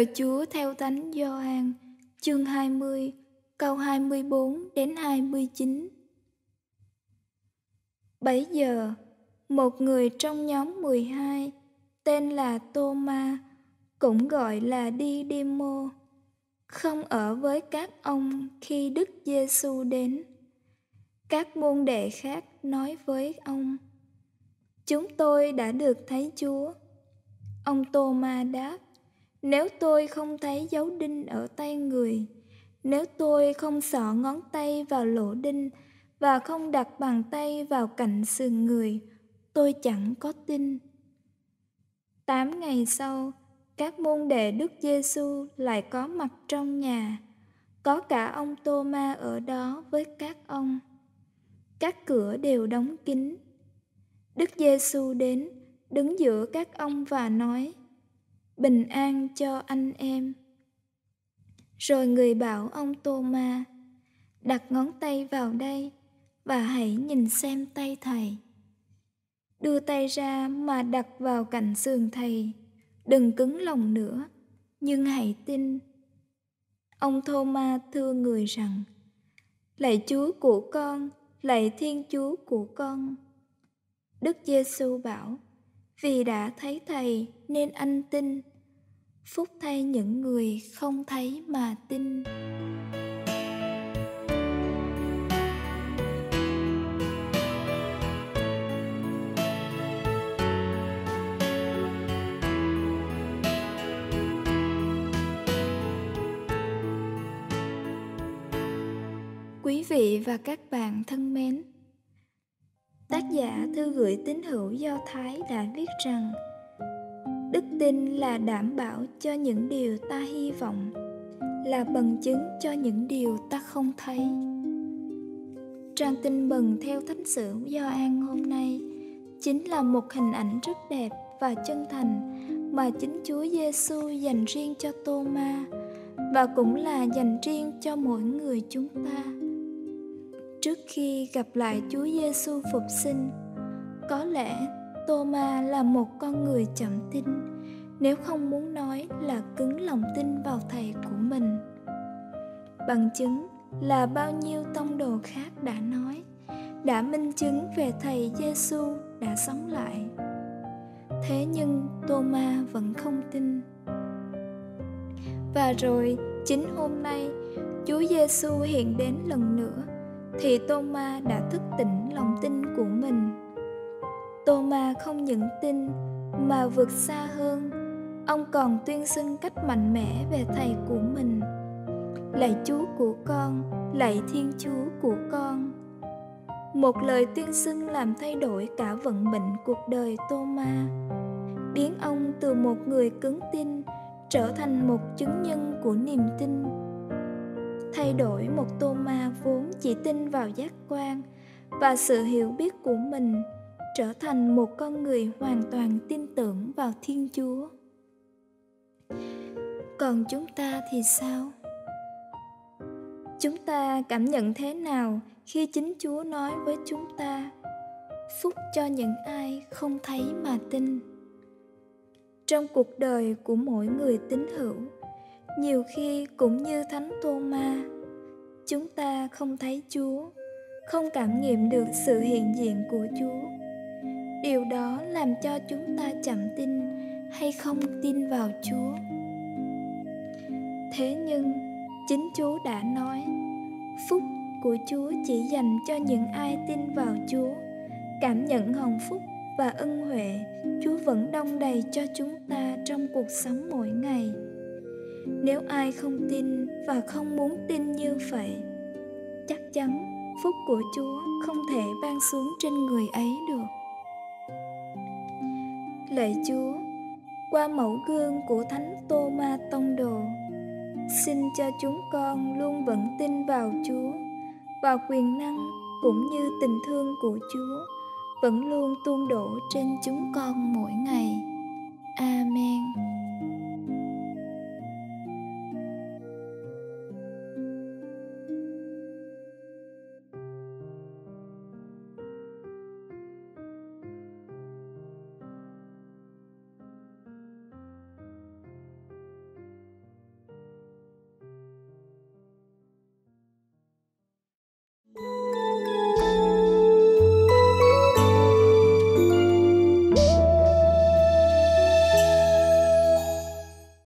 Lời Chúa theo Thánh Gioan, chương 20, câu 24 đến 29. Bấy giờ, một người trong nhóm 12, tên là Tô-ma, cũng gọi là Đi-đi-mô, không ở với các ông khi Đức Giê-xu đến. Các môn đệ khác nói với ông: "Chúng tôi đã được thấy Chúa." Ông Tô-ma đáp: "Nếu tôi không thấy dấu đinh ở tay người, nếu tôi không xỏ ngón tay vào lỗ đinh và không đặt bàn tay vào cạnh sườn người, tôi chẳng có tin." 8 ngày sau, các môn đệ Đức Giê-xu lại có mặt trong nhà, có cả ông Tô-ma ở đó với các ông. Các cửa đều đóng kín. Đức Giê-xu đến, đứng giữa các ông và nói: "Bình an cho anh em." Rồi người bảo ông Tô-ma: "Đặt ngón tay vào đây và hãy nhìn xem tay thầy. Đưa tay ra mà đặt vào cạnh sườn thầy, đừng cứng lòng nữa, nhưng hãy tin." Ông Tô-ma thưa người rằng: "Lạy Chúa của con, lạy Thiên Chúa của con." Đức Giê-xu bảo: "Vì đã thấy thầy nên anh tin. Phúc thay những người không thấy mà tin." Quý vị và các bạn thân mến, tác giả thư gửi tín hữu Do Thái đã viết rằng đức tin là đảm bảo cho những điều ta hy vọng, là bằng chứng cho những điều ta không thấy. Trang tin mừng theo Thánh sử Gioan hôm nay chính là một hình ảnh rất đẹp và chân thành mà chính Chúa Giê-xu dành riêng cho Tô-ma và cũng là dành riêng cho mỗi người chúng ta. Trước khi gặp lại Chúa Giê-xu phục sinh, có lẽ Tô-ma là một con người chậm tin, nếu không muốn nói là cứng lòng tin vào thầy của mình. Bằng chứng là bao nhiêu tông đồ khác đã nói, đã minh chứng về thầy Giê-xu đã sống lại. Thế nhưng Tô-ma vẫn không tin. Và rồi, chính hôm nay, Chúa Giê-xu hiện đến lần nữa, thì Tô-ma đã thức tỉnh lòng tin của mình. Tô-ma không những tin mà vượt xa hơn, ông còn tuyên xưng cách mạnh mẽ về thầy của mình: "Lạy Chúa của con, lạy Thiên Chúa của con." Một lời tuyên xưng làm thay đổi cả vận mệnh cuộc đời Tô-ma, biến ông từ một người cứng tin trở thành một chứng nhân của niềm tin. Thay đổi một Tô-ma vốn chỉ tin vào giác quan và sự hiểu biết của mình, trở thành một con người hoàn toàn tin tưởng vào Thiên Chúa. Còn chúng ta thì sao? Chúng ta cảm nhận thế nào khi chính Chúa nói với chúng ta: "Phúc cho những ai không thấy mà tin"? Trong cuộc đời của mỗi người tín hữu, nhiều khi cũng như Thánh Tô-ma, chúng ta không thấy Chúa, không cảm nghiệm được sự hiện diện của Chúa. Điều đó làm cho chúng ta chậm tin hay không tin vào Chúa. Thế nhưng, chính Chúa đã nói, phúc của Chúa chỉ dành cho những ai tin vào Chúa, cảm nhận hồng phúc và ân huệ Chúa vẫn đong đầy cho chúng ta trong cuộc sống mỗi ngày. Nếu ai không tin và không muốn tin như vậy, chắc chắn phúc của Chúa không thể ban xuống trên người ấy được. Lạy Chúa, qua mẫu gương của Thánh Tô-ma Tông Đồ, xin cho chúng con luôn vững tin vào Chúa, vào quyền năng cũng như tình thương của Chúa vẫn luôn tuôn đổ trên chúng con mỗi ngày. Amen.